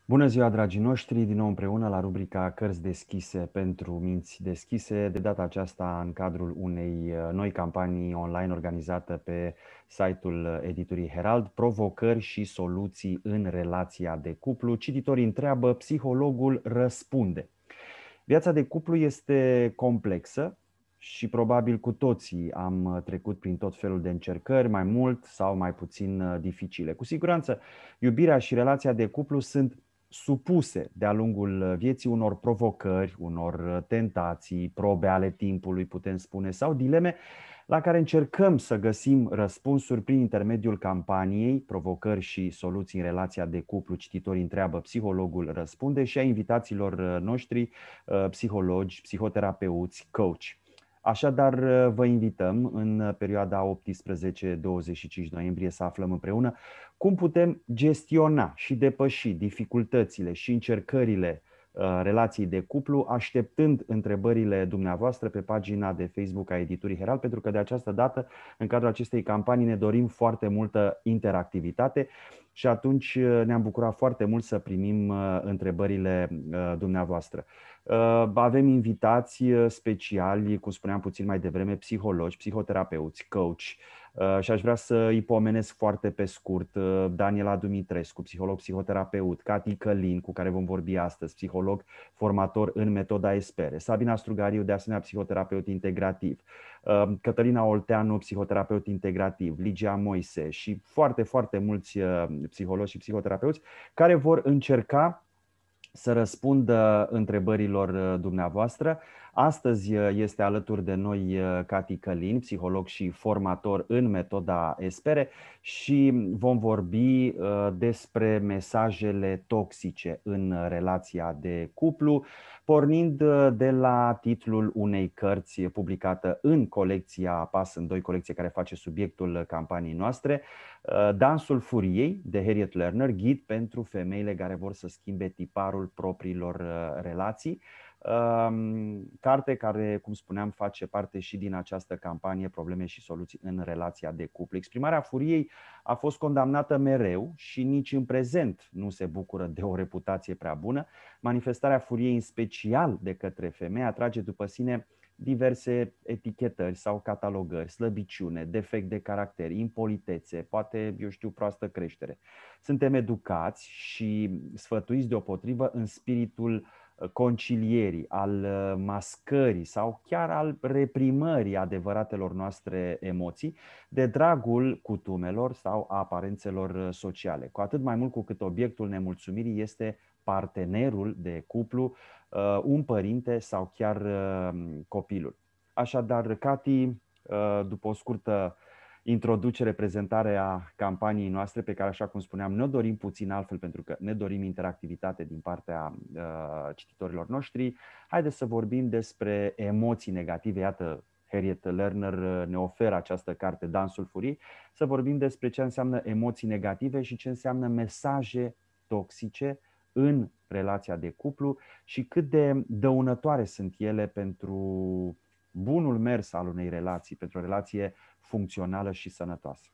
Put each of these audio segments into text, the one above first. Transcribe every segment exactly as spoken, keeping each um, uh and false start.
Bună ziua, dragii noștri! Din nou împreună la rubrica Cărți deschise pentru minți deschise, de data aceasta în cadrul unei noi campanii online organizată pe site-ul editurii Herald, Provocări și soluții în relația de cuplu. Cititorii întreabă, psihologul răspunde. Viața de cuplu este complexă și probabil cu toții am trecut prin tot felul de încercări, mai mult sau mai puțin dificile. Cu siguranță, iubirea și relația de cuplu sunt supuse de-a lungul vieții unor provocări, unor tentații, probe ale timpului, putem spune, sau dileme la care încercăm să găsim răspunsuri prin intermediul campaniei Provocări și soluții în relația de cuplu. Cititorii întreabă, psihologul răspunde, și a invitaților noștri, psihologi, psihoterapeuți, coach. Așadar, vă invităm în perioada optsprezece douăzeci și cinci noiembrie să aflăm împreună cum putem gestiona și depăși dificultățile și încercările relației de cuplu, așteptând întrebările dumneavoastră pe pagina de Facebook a editurii Herald, pentru că de această dată, în cadrul acestei campanii, ne dorim foarte multă interactivitate și atunci ne-am bucurat foarte mult să primim întrebările dumneavoastră. Avem invitați speciali, cum spuneam puțin mai devreme, psihologi, psihoterapeuți, coach, și aș vrea să îi pomenesc foarte pe scurt: Daniela Dumitrescu, psiholog psihoterapeut; Cati Călin, cu care vom vorbi astăzi, psiholog formator în metoda Espere; Sabina Strugariu, de asemenea psihoterapeut integrativ; Cătălina Olteanu, psihoterapeut integrativ; Ligia Moise și foarte, foarte mulți psihologi și psihoterapeuți care vor încerca să răspundă întrebărilor dumneavoastră. Astăzi este alături de noi Cati Călin, psiholog și formator în metoda Espere, și vom vorbi despre mesajele toxice în relația de cuplu, pornind de la titlul unei cărți publicată în colecția Pas în doi, colecție care face subiectul campaniei noastre, Dansul Furiei, de Harriet Lerner, ghid pentru femeile care vor să schimbe tiparul propriilor relații. Carte care, cum spuneam, face parte și din această campanie Probleme și soluții în relația de cuplu. Exprimarea furiei a fost condamnată mereu și nici în prezent nu se bucură de o reputație prea bună. Manifestarea furiei, în special de către femei, atrage după sine diverse etichetări sau catalogări: slăbiciune, defect de caracter, impolitețe, poate, eu știu, proastă creștere. Suntem educați și sfătuiți deopotrivă în spiritul concilierii, al mascării sau chiar al reprimării adevăratelor noastre emoții, de dragul cutumelor sau a aparențelor sociale. Cu atât mai mult cu cât obiectul nemulțumirii este partenerul de cuplu, un părinte sau chiar copilul. Așadar, Cati, după o scurtă introducere, prezentare a campaniei noastre, pe care, așa cum spuneam, ne dorim puțin altfel, pentru că ne dorim interactivitate din partea uh, cititorilor noștri, haideți să vorbim despre emoții negative. Iată, Harriet Lerner ne oferă această carte, Dansul Furiei, să vorbim despre ce înseamnă emoții negative și ce înseamnă mesaje toxice în relația de cuplu și cât de dăunătoare sunt ele pentru bunul mers al unei relații, pentru o relație funcțională și sănătoasă.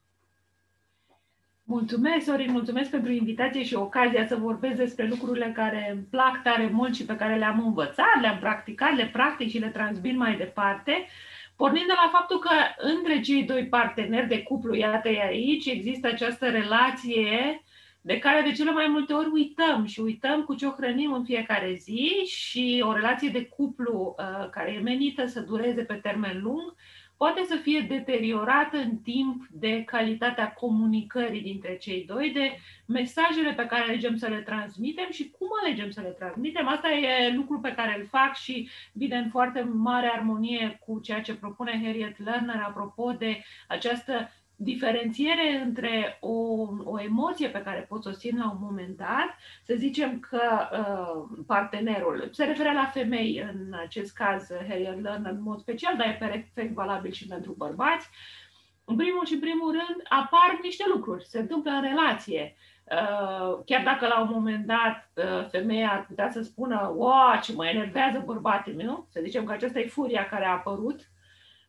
Mulțumesc, Sorin, mulțumesc pentru invitație și ocazia să vorbesc despre lucrurile care îmi plac tare mult și pe care le-am învățat, le-am practicat, le practic și le transmit mai departe, pornind de la faptul că între cei doi parteneri de cuplu, iată aici, există această relație de care de cele mai multe ori uităm și uităm cu ce o hrănim în fiecare zi, și o relație de cuplu uh, care e menită să dureze pe termen lung poate să fie deteriorată în timp de calitatea comunicării dintre cei doi, de mesajele pe care alegem să le transmitem și cum alegem să le transmitem. Asta e lucru pe care îl fac și vine în foarte mare armonie cu ceea ce propune Harriet Lerner apropo de această diferențiere între o, o emoție pe care poți o simți la un moment dat. Să zicem că uh, partenerul, se referă la femei în acest caz, Harriet Lerner în mod special, dar e perfect valabil și pentru bărbați. În primul și primul rând apar niște lucruri, se întâmplă în relație. Uh, chiar dacă la un moment dat uh, femeia ar putea să spună: "Wow, ce mă enervează bărbatul meu", să zicem că aceasta e furia care a apărut,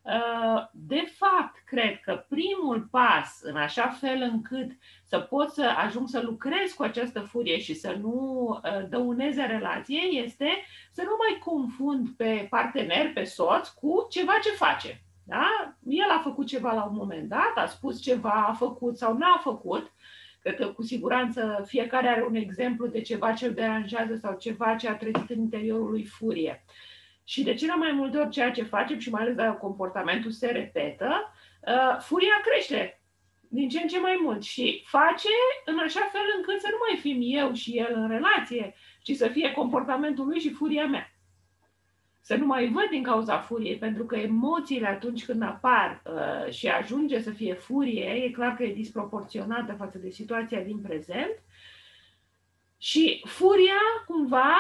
De fapt, cred că primul pas, în așa fel încât să pot să ajung să lucrez cu această furie și să nu dăuneze relație, este să nu mai confund pe partener, pe soț, cu ceva ce face. Da? El a făcut ceva la un moment dat, a spus ceva, a făcut sau n-a făcut. Cred că cu siguranță fiecare are un exemplu de ceva ce îl deranjează sau ceva ce a trezit în interiorul lui furie. Și de cele mai multe ori ceea ce facem, și mai ales dacă comportamentul se repetă, furia crește din ce în ce mai mult și face în așa fel încât să nu mai fim eu și el în relație, ci să fie comportamentul lui și furia mea. Să nu mai văd din cauza furiei, pentru că emoțiile atunci când apar uh, și ajunge să fie furie, e clar că e disproporționată față de situația din prezent. Și furia, cumva,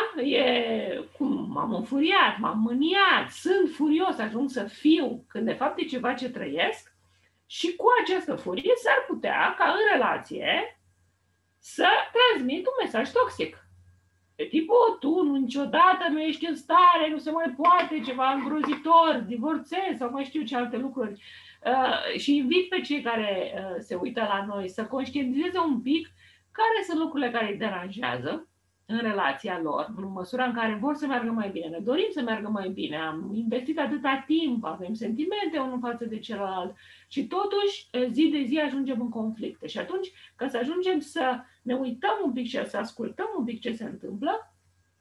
e cum m-am înfuriat, m-am mâniat, sunt furios, ajung să fiu, când de fapt e ceva ce trăiesc. Și cu această furie s-ar putea ca în relație să transmit un mesaj toxic. De tipul, tu niciodată nu ești în stare, nu se mai poate, ceva îngrozitor, divorțezi sau mai știu ce alte lucruri. Uh, și invit pe cei care uh, se uită la noi să conștientizeze un pic care sunt lucrurile care îi deranjează în relația lor, în măsura în care vor să meargă mai bine, ne dorim să meargă mai bine, am investit atâta timp, avem sentimente unul față de celălalt și totuși zi de zi ajungem în conflicte. Și atunci, ca să ajungem să ne uităm un pic și să ascultăm un pic ce se întâmplă,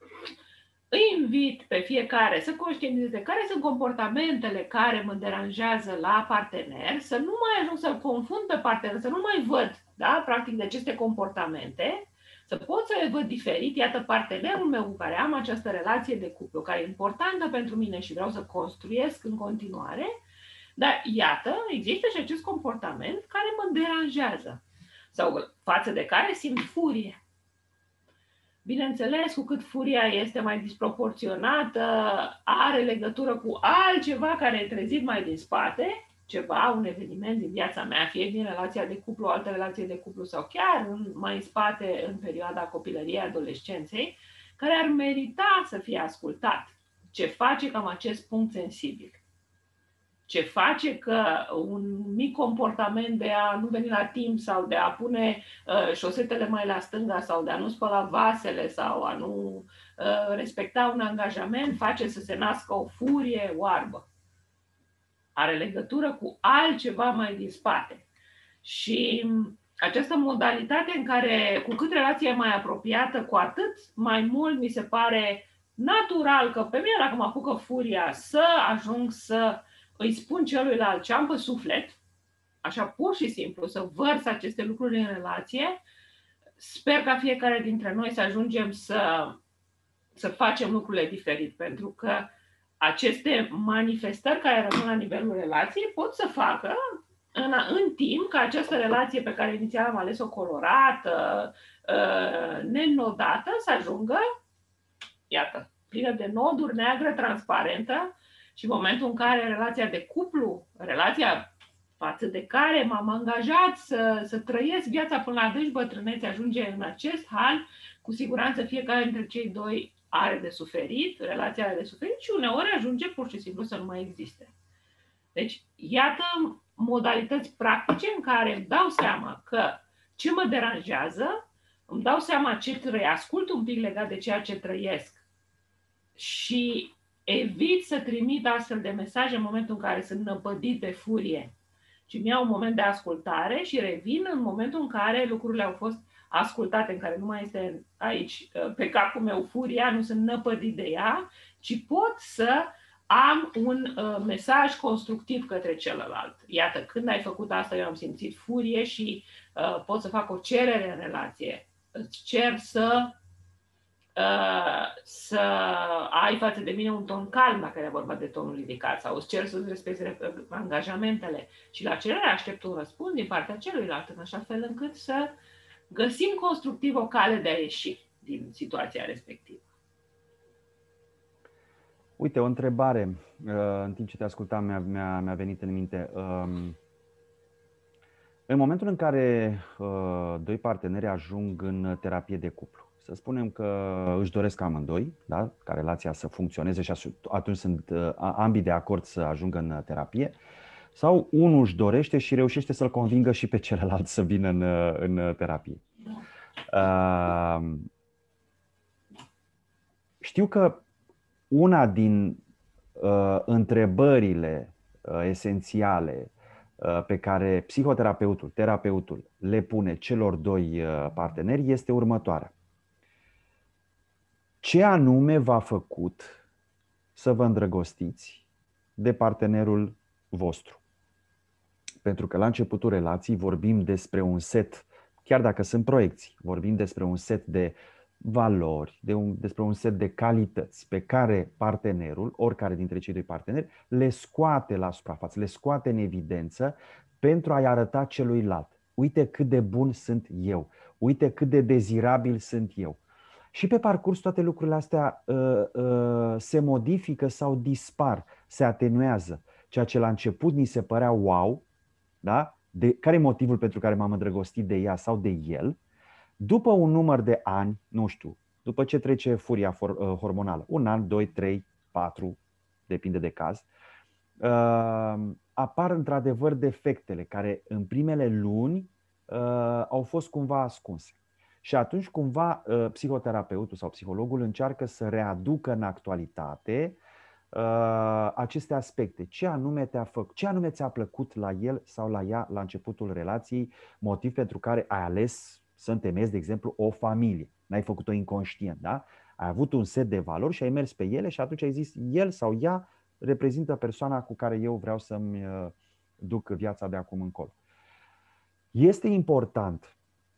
îi invit pe fiecare să conștientizeze care sunt comportamentele care mă deranjează la partener, să nu mai ajung să-l confund pe partener, să nu mai văd, da, practic, de aceste comportamente, să pot să le văd diferit. Iată, partenerul meu cu care am această relație de cuplu, care e importantă pentru mine și vreau să construiesc în continuare, dar iată, există și acest comportament care mă deranjează sau față de care simt furie. Bineînțeles, cu cât furia este mai disproporționată, are legătură cu altceva care e trezit mai din spate, ceva, un eveniment din viața mea, fie din relația de cuplu, o altă relație de cuplu sau chiar mai în spate, în perioada copilăriei, adolescenței, care ar merita să fie ascultat. Ce face cam acest punct sensibil? Ce face că un mic comportament de a nu veni la timp sau de a pune uh, șosetele mai la stânga sau de a nu spăla vasele sau a nu uh, respecta un angajament face să se nască o furie oarbă. Are legătură cu altceva mai din spate. Și această modalitate în care, cu cât relația e mai apropiată, cu atât mai mult mi se pare natural că pe mine, dacă mă apucă furia, să ajung să îi spun celuilalt ce am pe suflet, așa pur și simplu, să vărs aceste lucruri în relație. Sper ca fiecare dintre noi să ajungem să, să facem lucrurile diferit, pentru că aceste manifestări care rămân la nivelul relației pot să facă în, în timp ca această relație pe care inițial am ales-o colorată, nenodată, să ajungă, iată, plină de noduri, neagră, transparentă. Și în momentul în care relația de cuplu, relația față de care m-am angajat să, să trăiesc viața până la adânci bătrânețe, ajunge în acest hal, cu siguranță fiecare dintre cei doi are de suferit, relația are de suferit și uneori ajunge pur și simplu să nu mai existe. Deci, iată modalități practice în care îmi dau seama că ce mă deranjează, îmi dau seama ce trăiesc, ascult un pic legat de ceea ce trăiesc și evit să trimit astfel de mesaje în momentul în care sunt năpădit de furie, ci îmi iau un moment de ascultare și revin în momentul în care lucrurile au fost ascultate, în care nu mai este aici pe capul meu furia, nu sunt năpădit de ea, ci pot să am un uh, mesaj constructiv către celălalt. Iată, când ai făcut asta, eu am simțit furie și uh, pot să fac o cerere în relație. Îți cer să să ai față de mine un ton calm dacă e vorba de tonul ridicat sau îți cer să-ți respecti angajamentele și la cerere aștept un răspuns din partea celuilalt în așa fel încât să găsim constructiv o cale de a ieși din situația respectivă. Uite, o întrebare, în timp ce te ascultam mi-a, mi-a, mi-a venit în minte. În momentul în care doi parteneri ajung în terapie de cuplu Să spunem că își doresc amândoi, da? Ca relația să funcționeze și atunci sunt ambii de acord să ajungă în terapie, sau unul își dorește și reușește să-l convingă și pe celălalt să vină în, în terapie. Uh, știu că una din uh, întrebările uh, esențiale uh, pe care psihoterapeutul, terapeutul le pune celor doi uh, parteneri este următoarea. Ce anume v-a făcut să vă îndrăgostiți de partenerul vostru? Pentru că la începutul relației vorbim despre un set, chiar dacă sunt proiecții, vorbim despre un set de valori, de un, despre un set de calități pe care partenerul, oricare dintre cei doi parteneri, le scoate la suprafață, le scoate în evidență pentru a-i arăta celuilalt. Uite cât de bun sunt eu, uite cât de dezirabil sunt eu. Și pe parcurs toate lucrurile astea uh, uh, se modifică sau dispar, se atenuează. Ceea ce la început ni se părea wow, da? De, care e motivul pentru care m-am îndrăgostit de ea sau de el? După un număr de ani, nu știu, după ce trece furia for, uh, hormonală, un an, doi, trei, patru, depinde de caz, uh, apar într-adevăr defectele care în primele luni uh, au fost cumva ascunse. Și atunci cumva uh, psihoterapeutul sau psihologul încearcă să readucă în actualitate uh, aceste aspecte. Ce anume te-a făcut, ce anume ți-a plăcut la el sau la ea la începutul relației, motiv pentru care ai ales să întemeiezi, de exemplu, o familie. N-ai făcut-o inconștient, da? Ai avut un set de valori și ai mers pe ele și atunci ai zis, el sau ea reprezintă persoana cu care eu vreau să-mi uh, duc viața de acum încolo. Este important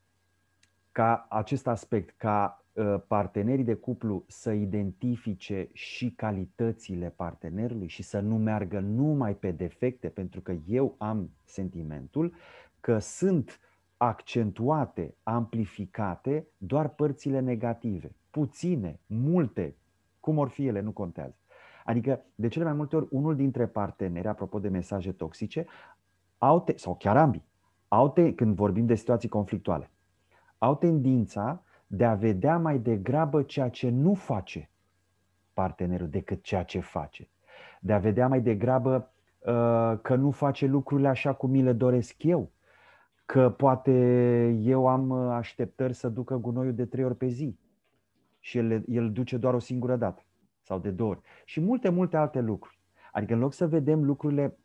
ca acest aspect, ca uh, partenerii de cuplu să identifice și calitățile partenerului și să nu meargă numai pe defecte, pentru că eu am sentimentul că sunt accentuate, amplificate doar părțile negative. Puține, multe, cum or fi ele, nu contează. Adică, de cele mai multe ori, unul dintre parteneri, apropo de mesaje toxice, au te- sau chiar ambii, au te- când vorbim de situații conflictuale, au tendința de a vedea mai degrabă ceea ce nu face partenerul decât ceea ce face. De a vedea mai degrabă uh, că nu face lucrurile așa cum mi le doresc eu. Că poate eu am așteptări să ducă gunoiul de trei ori pe zi și el, el duce doar o singură dată sau de două ori. Și multe, multe alte lucruri. Adică în loc să vedem lucrurile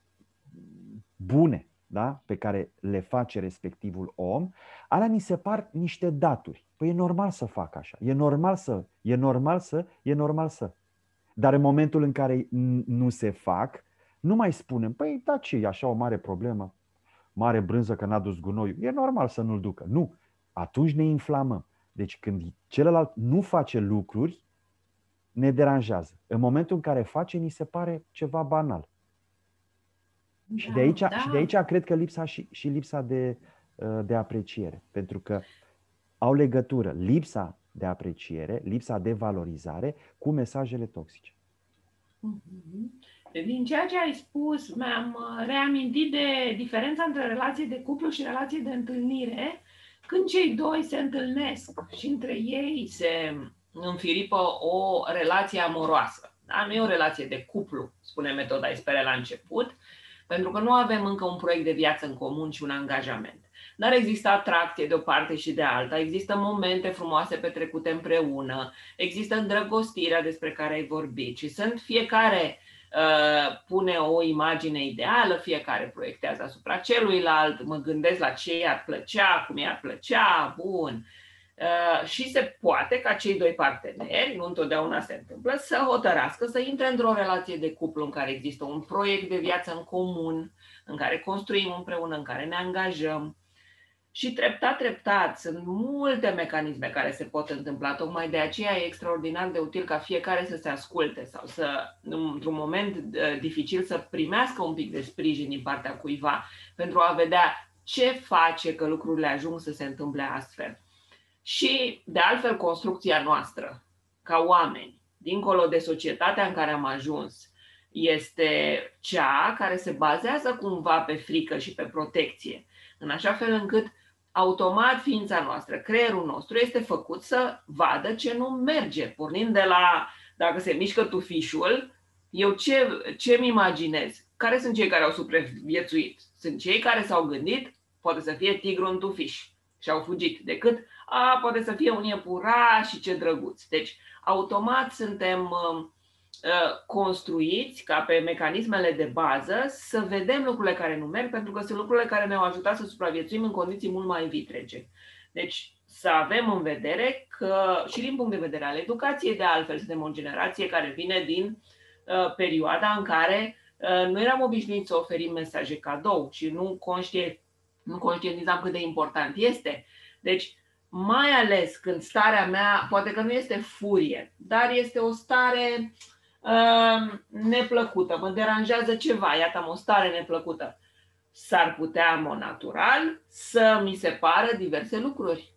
bune, da, pe care le face respectivul om, alea ni se par niște daturi. Păi e normal să fac așa, e normal să, e normal să, e normal să. Dar în momentul în care nu se fac, nu mai spunem, păi da, ce e așa o mare problemă? Mare brânză că n-a dus gunoiul. E normal să nu-l ducă. Nu. Atunci ne inflamăm. Deci când celălalt nu face lucruri, ne deranjează. În momentul în care face, ni se pare ceva banal. Da, și, de aici, da. și de aici cred că lipsa și, și lipsa de, de apreciere. Pentru că au legătură lipsa de apreciere, lipsa de valorizare cu mesajele toxice. Din ceea ce ai spus, mi-am reamintit de diferența între relație de cuplu și relație de întâlnire. Când cei doi se întâlnesc și între ei se înfiripă o relație amoroasă. Da? Nu e o relație de cuplu, spune metoda Espere la început, pentru că nu avem încă un proiect de viață în comun și un angajament. Dar există atracție de o parte și de alta, există momente frumoase petrecute împreună, există îndrăgostirea despre care ai vorbit și sunt fiecare uh, pune o imagine ideală, fiecare proiectează asupra celuilalt, mă gândesc la ce i-ar plăcea, cum i-ar plăcea, bun. Uh, și se poate ca cei doi parteneri, nu întotdeauna se întâmplă, să hotărască să intre într-o relație de cuplu în care există un proiect de viață în comun, în care construim împreună, în care ne angajăm. Și treptat, treptat, sunt multe mecanisme care se pot întâmpla. Tocmai de aceea e extraordinar de util ca fiecare să se asculte sau să, într-un moment dificil, să primească un pic de sprijin din partea cuiva pentru a vedea ce face că lucrurile ajung să se întâmple astfel. Și, de altfel, construcția noastră, ca oameni, dincolo de societatea în care am ajuns, este cea care se bazează cumva pe frică și pe protecție, în așa fel încât automat ființa noastră, creierul nostru este făcut să vadă ce nu merge. Pornind de la, dacă se mișcă tufișul, eu ce, ce-mi imaginez? Care sunt cei care au supraviețuit? Sunt cei care s-au gândit, poate să fie tigru în tufiș și au fugit, decât, a, poate să fie un iepuraș și ce drăguț. Deci, automat suntem uh, construiți ca pe mecanismele de bază să vedem lucrurile care nu merg, pentru că sunt lucrurile care ne-au ajutat să supraviețuim în condiții mult mai vitrege. Deci, să avem în vedere că, și din punct de vedere al educației, de altfel, suntem o generație care vine din uh, perioada în care uh, nu eram obișnuiți să oferim mesaje cadou și nu, conștient, nu conștientizam cât de important este. Deci, mai ales când starea mea, poate că nu este furie, dar este o stare uh, neplăcută, mă deranjează ceva, iată, am o stare neplăcută. S-ar putea, în mod natural, să mi se pară diverse lucruri.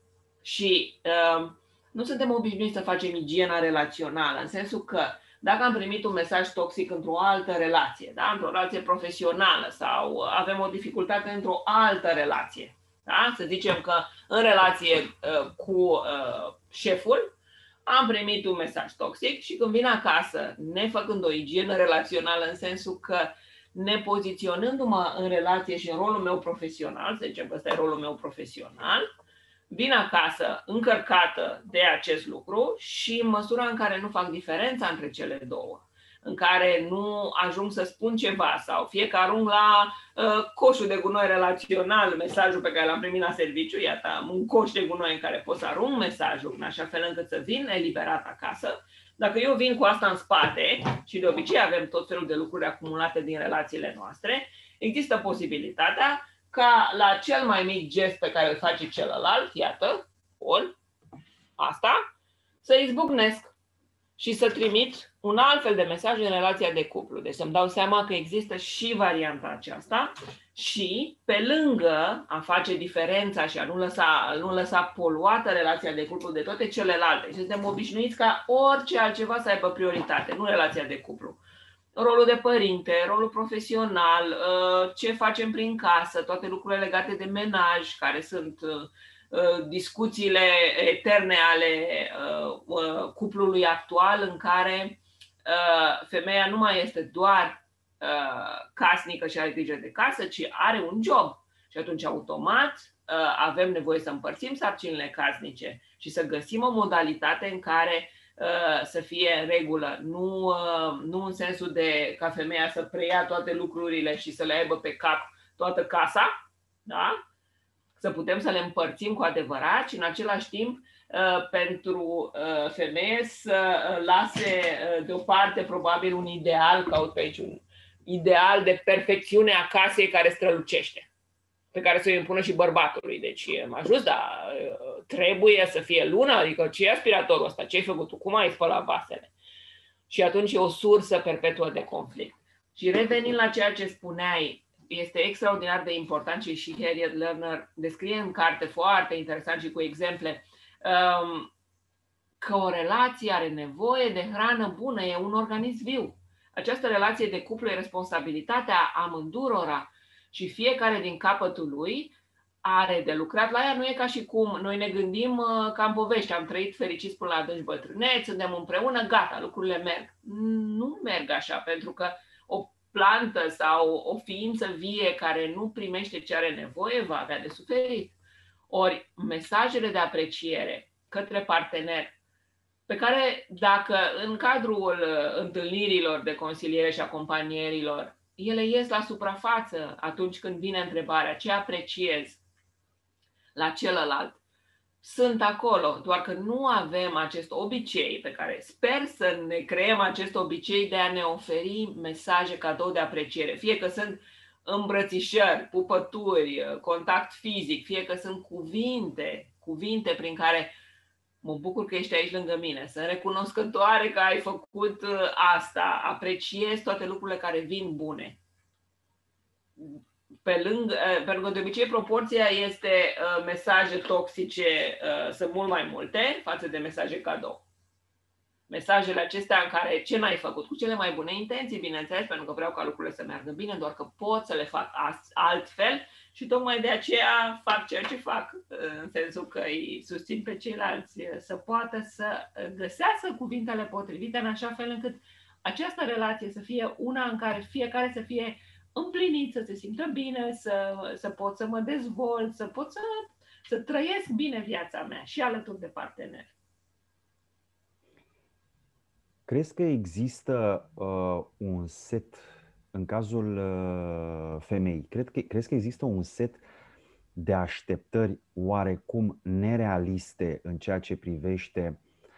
Și uh, nu suntem obișnuiți să facem igiena relațională, în sensul că dacă am primit un mesaj toxic într-o altă relație, da? Într-o relație profesională sau avem o dificultate într-o altă relație, da? Să zicem că în relație uh, cu uh, șeful am primit un mesaj toxic și când vin acasă, nefăcând o igienă relațională în sensul că nepoziționându-mă în relație și în rolul meu profesional, să zicem că ăsta e rolul meu profesional, vin acasă încărcată de acest lucru și în măsura în care nu fac diferența între cele două, în care nu ajung să spun ceva sau fie că arunc la uh, coșul de gunoi relațional mesajul pe care l-am primit la serviciu, iată, am un coș de gunoi în care pot să arunc mesajul în așa fel încât să vin eliberat acasă. Dacă eu vin cu asta în spate, și de obicei avem tot felul de lucruri acumulate din relațiile noastre, există posibilitatea ca la cel mai mic gest pe care îl face celălalt, iată, ori asta, să izbucnesc și să trimit un alt fel de mesaj în relația de cuplu. Deci să-mi dau seama că există și varianta aceasta și pe lângă a face diferența și a nu lăsa, nu lăsa poluată relația de cuplu de toate celelalte. Și suntem obișnuiți ca orice altceva să aibă prioritate, nu relația de cuplu. Rolul de părinte, rolul profesional, ce facem prin casă, toate lucrurile legate de menaj, care sunt discuțiile eterne ale cuplului actual, în care femeia nu mai este doar casnică și are grijă de casă, ci are un job. Și atunci automat avem nevoie să împărțim sarcinile casnice și să găsim o modalitate în care să fie în regulă, nu, nu în sensul de ca femeia să preia toate lucrurile și să le aibă pe cap toată casa, da? Să putem să le împărțim cu adevărat și în același timp pentru femeie să lase deoparte probabil un ideal, caut pe aici un ideal de perfecțiune a casei care strălucește, pe care să o impună și bărbatului. Deci m-a ajuns, dar trebuie să fie luna, adică ce e aspiratorul ăsta, ce ai făcut tu, cum ai spălat vasele? Și atunci e o sursă perpetuă de conflict. Și revenind la ceea ce spuneai, este extraordinar de important și și Harriet Lerner descrie în carte foarte interesant și cu exemple că o relație are nevoie de hrană bună, e un organism viu. Această relație de cuplu e responsabilitatea amândurora și fiecare din capătul lui are de lucrat la ea. Nu e ca și cum noi ne gândim ca în povești, am trăit fericiți până la adânci bătrâneți, suntem împreună, gata, lucrurile merg. Nu merg așa, pentru că o plantă sau o ființă vie care nu primește ce are nevoie va avea de suferit. Ori mesajele de apreciere către partener, pe care dacă în cadrul întâlnirilor de consiliere și acompanierilor ele ies la suprafață atunci când vine întrebarea ce apreciez la celălalt, sunt acolo, doar că nu avem acest obicei pe care sper să ne creăm acest obicei de a ne oferi mesaje cadou de apreciere, fie că sunt îmbrățișări, pupături, contact fizic, fie că sunt cuvinte, cuvinte prin care mă bucur că ești aici lângă mine, sunt recunoscătoare că ai făcut asta, apreciez toate lucrurile care vin bune. Pe lângă, pentru că de obicei proporția este mesaje toxice, sunt mult mai multe față de mesaje cadou. Mesajele acestea în care ce n-ai făcut, cu cele mai bune intenții, bineînțeles, pentru că vreau ca lucrurile să meargă bine, doar că pot să le fac altfel și tocmai de aceea fac ceea ce fac, în sensul că îi susțin pe ceilalți să poată să găsească cuvintele potrivite în așa fel încât această relație să fie una în care fiecare să fie împlinit, să se simtă bine, să, să pot să mă dezvolt, să pot să, să trăiesc bine viața mea și alături de partener. Crezi că există uh, un set, în cazul uh, femeii, cred că, crezi că există un set de așteptări oarecum nerealiste în ceea ce privește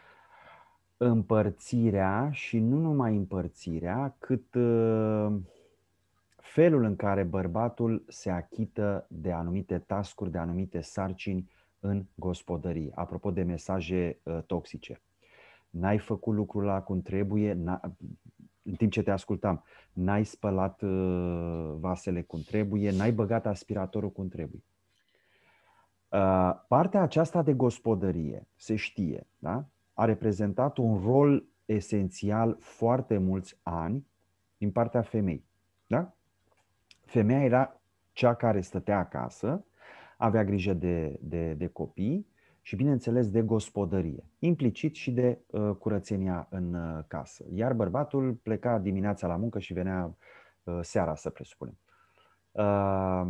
împărțirea și nu numai împărțirea, cât uh, felul în care bărbatul se achită de anumite task-uri, de anumite sarcini în gospodărie. Apropo de mesaje uh, toxice. N-ai făcut lucrul ăla cum trebuie, în timp ce te ascultam, n-ai spălat uh, vasele cum trebuie, n-ai băgat aspiratorul cum trebuie. Uh, partea aceasta de gospodărie, se știe, da? A reprezentat un rol esențial foarte mulți ani din partea femeii. Da? Femeia era cea care stătea acasă, avea grijă de, de, de copii și, bineînțeles, de gospodărie, implicit și de uh, curățenia în uh, casă. Iar bărbatul pleca dimineața la muncă și venea uh, seara, să presupunem. Uh,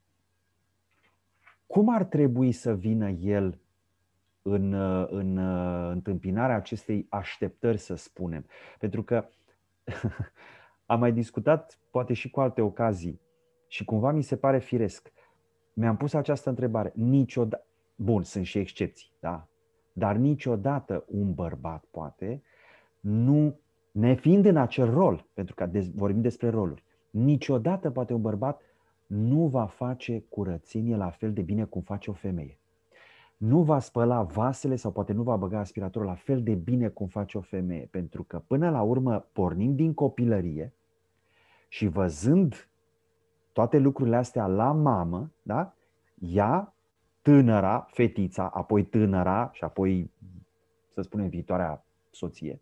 cum ar trebui să vină el în, uh, în uh, întâmpinarea acestei așteptări, să spunem? Pentru că am mai discutat, poate și cu alte ocazii, și cumva mi se pare firesc. Mi-am pus această întrebare. Niciodată, bun, sunt și excepții, da? Dar niciodată un bărbat, poate, nu, nefiind în acel rol, pentru că vorbim despre roluri, niciodată, poate, un bărbat nu va face curățenie la fel de bine cum face o femeie. Nu va spăla vasele sau poate nu va băga aspiratorul la fel de bine cum face o femeie. Pentru că, până la urmă, pornim din copilărie și văzând toate lucrurile astea la mamă, da? Ea, tânăra, fetița, apoi tânăra și apoi, să spunem, viitoarea soție,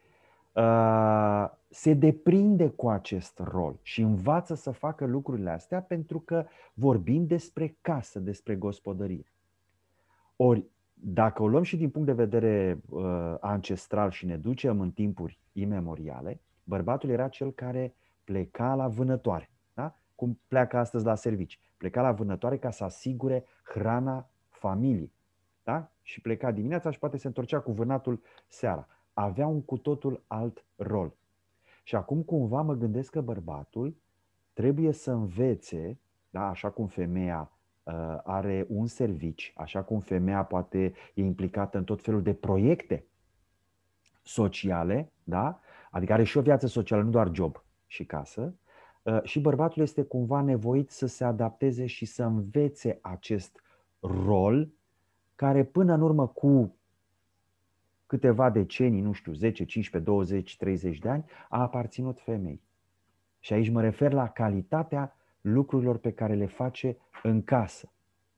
se deprinde cu acest rol și învață să facă lucrurile astea pentru că vorbim despre casă, despre gospodărie. Ori, dacă o luăm și din punct de vedere uh, ancestral și ne ducem în timpuri imemoriale, bărbatul era cel care pleca la vânătoare, da? Cum pleacă astăzi la servici. Pleca la vânătoare ca să asigure hrana familiei, da? Și pleca dimineața și poate se întorcea cu vânatul seara. Avea un cu totul alt rol. Și acum cumva mă gândesc că bărbatul trebuie să învețe, da? Așa cum femeia uh, are un servici, așa cum femeia poate e implicată în tot felul de proiecte sociale, da? Adică are și o viață socială, nu doar job și casă, uh, și bărbatul este cumva nevoit să se adapteze și să învețe acest rol care până în urmă cu câteva decenii, nu știu, zece, cincisprezece, douăzeci, treizeci de ani, a aparținut femeii. Și aici mă refer la calitatea lucrurilor pe care le face în casă.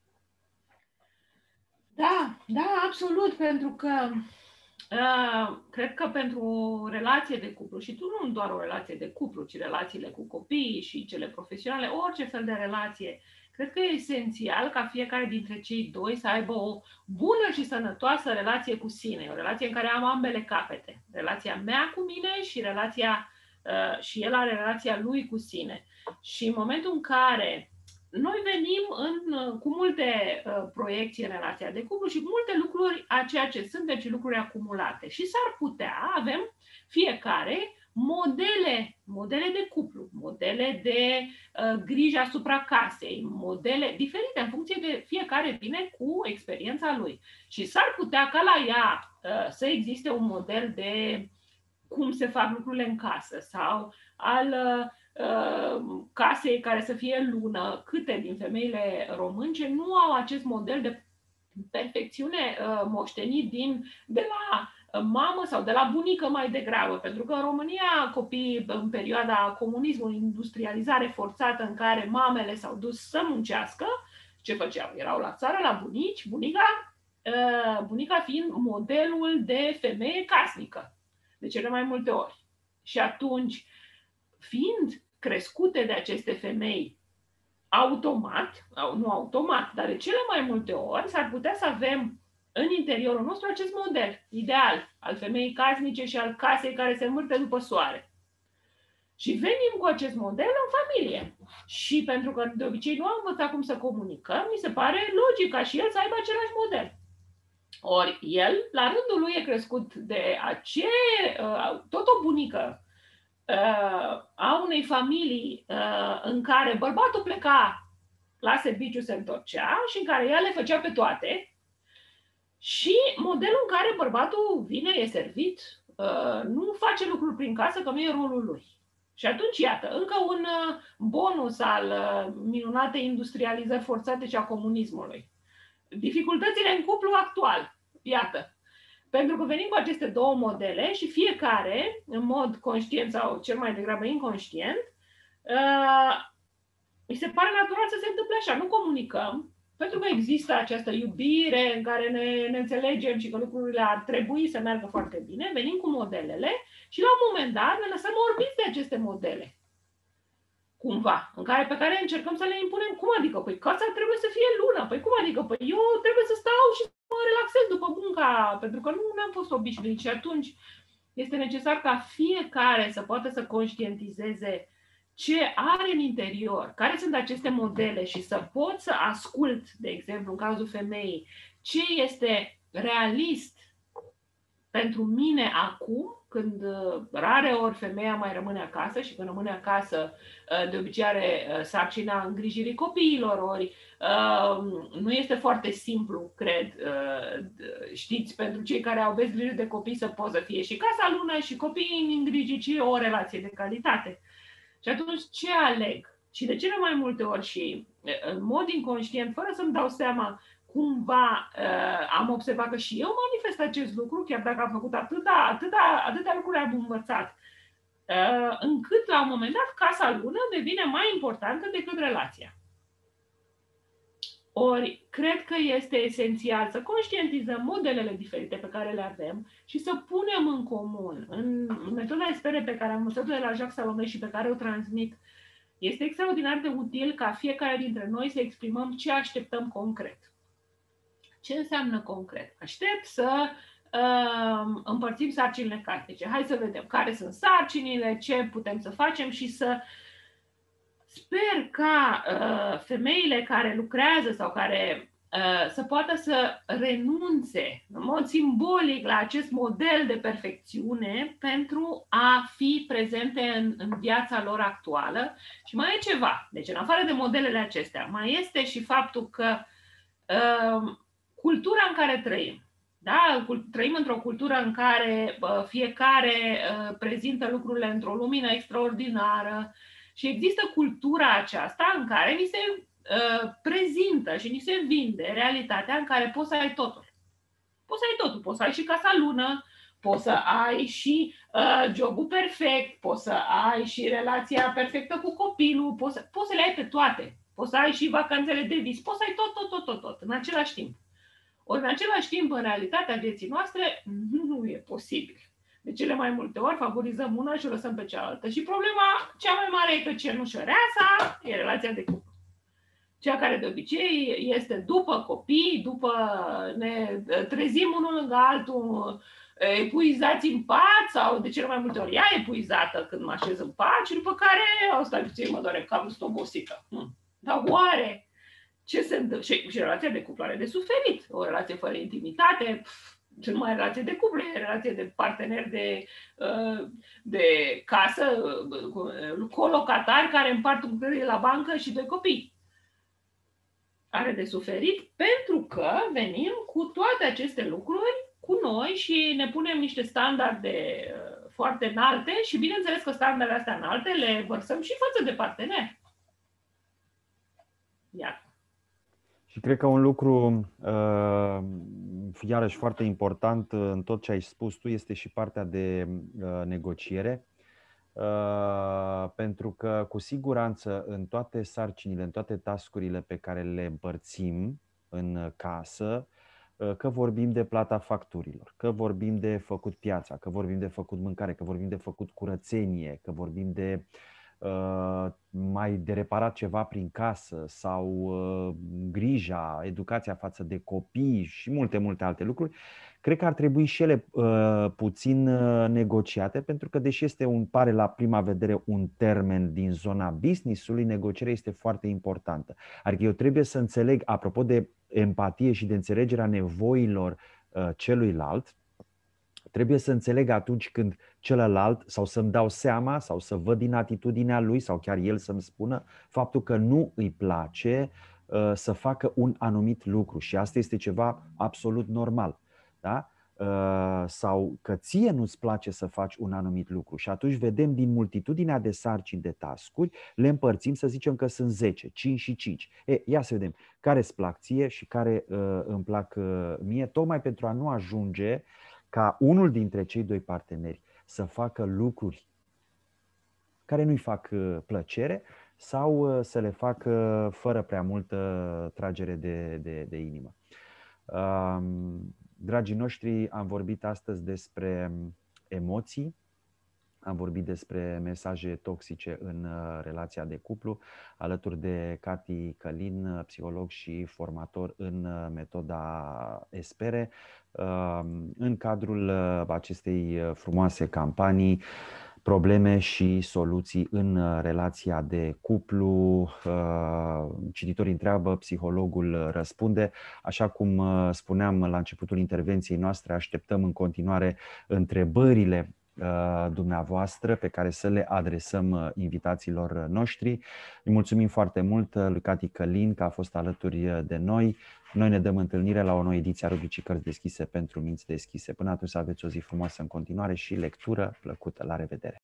Da, da, absolut, pentru că uh, cred că pentru o relație de cuplu, și tu nu doar o relație de cuplu, ci relațiile cu copiii și cele profesionale, orice fel de relație, cred că e esențial ca fiecare dintre cei doi să aibă o bună și sănătoasă relație cu sine, o relație în care am ambele capete, relația mea cu mine și relația uh, și el are relația lui cu sine. Și în momentul în care noi venim în, cu multe uh, proiecții în relația de cuplu și multe lucruri a ceea ce sunt, deci lucruri acumulate. Și s-ar putea, avem fiecare modele, modele de cuplu, modele de uh, grijă asupra casei, modele diferite în funcție de fiecare vine cu experiența lui. Și s-ar putea ca la ea uh, să existe un model de cum se fac lucrurile în casă sau al uh, casei care să fie lună. Câte din femeile românce nu au acest model de perfecțiune uh, moștenit din, de la mamă sau de la bunică mai degrabă, pentru că în România copiii în perioada comunismului, industrializare forțată în care mamele s-au dus să muncească, ce făceau? Erau la țară, la bunici, bunica, bunica fiind modelul de femeie casnică, de cele mai multe ori. Și atunci, fiind crescute de aceste femei automat, nu automat, dar de cele mai multe ori s-ar putea să avem în interiorul nostru acest model ideal al femeii casnice și al casei care se învârte după soare. Și venim cu acest model în familie. Și pentru că de obicei nu am învățat cum să comunicăm, mi se pare logic ca și el să aibă același model. Ori el, la rândul lui, e crescut de ace, tot o bunică a unei familii în care bărbatul pleca la serviciu, se întorcea și în care ea le făcea pe toate, și modelul în care bărbatul vine, e servit, nu face lucruri prin casă, că nu e rolul lui. Și atunci, iată, încă un bonus al minunatei industrializări forțate și a comunismului. Dificultățile în cuplu actual, iată. Pentru că venim cu aceste două modele și fiecare, în mod conștient sau cel mai degrabă inconștient, mi se pare natural să se întâmple așa. Nu comunicăm, pentru că există această iubire în care ne, ne înțelegem și că lucrurile ar trebui să meargă foarte bine, venim cu modelele și la un moment dat ne lăsăm orbiți de aceste modele. Cumva, în care, pe care încercăm să le impunem. Cum adică? Păi casa trebuie să fie lună. Păi cum adică? Păi eu trebuie să stau și să mă relaxez după munca, pentru că nu am fost obișnuit. Și atunci este necesar ca fiecare să poată să conștientizeze ce are în interior, care sunt aceste modele și să pot să ascult, de exemplu, în cazul femeii, ce este realist pentru mine acum, când rare ori femeia mai rămâne acasă și când rămâne acasă, de obicei are sarcina îngrijirii copiilor, ori nu este foarte simplu, cred, știți, pentru cei care au aveți grijă de copii să pot să fie și casa lună și copiii îngrijiți și o relație de calitate. Și atunci ce aleg? Și de cele mai multe ori și în mod inconștient, fără să-mi dau seama, cumva uh, am observat că și eu manifest acest lucru, chiar dacă am făcut atâta, atâta, atâta lucruri am învățat, uh, încât la un moment dat casa lună devine mai importantă decât relația. Ori, cred că este esențial să conștientizăm modelele diferite pe care le avem și să punem în comun. În metoda S P R pe care am învățat-o de la Jacques Salomé și pe care o transmit, este extraordinar de util ca fiecare dintre noi să exprimăm ce așteptăm concret. Ce înseamnă concret? Aștept să uh, împărțim sarcinile casnice. Hai să vedem care sunt sarcinile, ce putem să facem și să sper ca uh, femeile care lucrează sau care uh, să poată să renunțe în mod simbolic la acest model de perfecțiune pentru a fi prezente în, în viața lor actuală. Și mai e ceva. Deci, în afară de modelele acestea, mai este și faptul că uh, cultura în care trăim. Da? Trăim într-o cultură în care uh, fiecare uh, prezintă lucrurile într-o lumină extraordinară și există cultura aceasta în care ni se uh, prezintă și ni se vinde realitatea în care poți să ai totul. Poți să ai totul. Poți să ai și casa lună, poți să ai și uh, jobul perfect, poți să ai și relația perfectă cu copilul, poți să, poți să le ai pe toate. Poți să ai și vacanțele de vis, poți să ai tot, tot, tot, tot, tot, în același timp. Ori în același timp, în realitatea vieții noastre, nu e posibil. De cele mai multe ori favorizăm una și o lăsăm pe cealaltă. Și problema cea mai mare e că cenușăreasa e relația de cuplu. Cea care de obicei este după copii, după ne trezim unul lângă altul, epuizați în pat sau de cele mai multe ori ea e epuizată când mă așez în pat și după care, o stai puțin, mă doare capul, sunt obosită. Hm. Dar oare ce se întâmplă? Și, și relația de cuplu are de suferit. O relație fără intimitate, ce nu mai e relație de cuplu, e relație de partener de, de casă, colocatari care împart un credit la bancă și doi copii. Are de suferit pentru că venim cu toate aceste lucruri cu noi și ne punem niște standarde foarte înalte și bineînțeles că standardele astea înalte le vărsăm și față de parteneri. Iată. Și cred că un lucru, iarăși foarte important în tot ce ai spus tu, este și partea de negociere. Pentru că, cu siguranță, în toate sarcinile, în toate task-urile pe care le împărțim în casă, că vorbim de plata facturilor, că vorbim de făcut piața, că vorbim de făcut mâncare, că vorbim de făcut curățenie, că vorbim de mai de reparat ceva prin casă sau grija, educația față de copii și multe, multe alte lucruri, cred că ar trebui și ele puțin negociate, pentru că deși este un, pare la prima vedere un termen din zona business-ului, negocierea este foarte importantă. Adică eu trebuie să înțeleg, apropo de empatie și de înțelegerea nevoilor celuilalt, trebuie să înțeleg atunci când celălalt, sau să-mi dau seama, sau să văd din atitudinea lui, sau chiar el să-mi spună faptul că nu îi place uh, să facă un anumit lucru. Și asta este ceva absolut normal. Da? Uh, sau că ție nu-ți place să faci un anumit lucru. Și atunci vedem din multitudinea de sarcini, de task-uri, le împărțim, să zicem că sunt zece, cinci și cinci. E, ia să vedem care îți plac ție și care uh, îmi plac uh, mie, tocmai pentru a nu ajunge ca unul dintre cei doi parteneri să facă lucruri care nu-i fac plăcere sau să le facă fără prea multă tragere de, de, de inimă. Dragii noștri, am vorbit astăzi despre emoții, am vorbit despre mesaje toxice în relația de cuplu, alături de Cati Călin, psiholog și formator în metoda Espere. În cadrul acestei frumoase campanii, probleme și soluții în relația de cuplu, cititorii întreabă, psihologul răspunde. Așa cum spuneam la începutul intervenției noastre, așteptăm în continuare întrebările dumneavoastră pe care să le adresăm invitațiilor noștri. Îi mulțumim foarte mult lui Cati Călin că a fost alături de noi. Noi ne dăm întâlnire la o nouă ediție a rubricii Cărți deschise pentru minți deschise. Până atunci să aveți o zi frumoasă în continuare și lectură plăcută. La revedere!